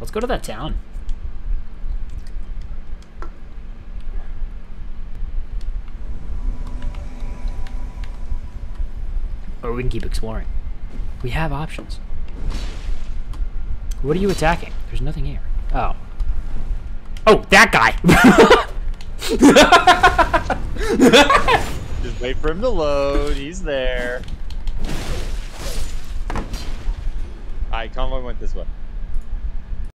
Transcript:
Let's go to that town. Or we can keep exploring. We have options. What are you attacking? There's nothing here. Oh. Oh, that guy! Just wait for him to load. He's there. Alright, convoy went this way.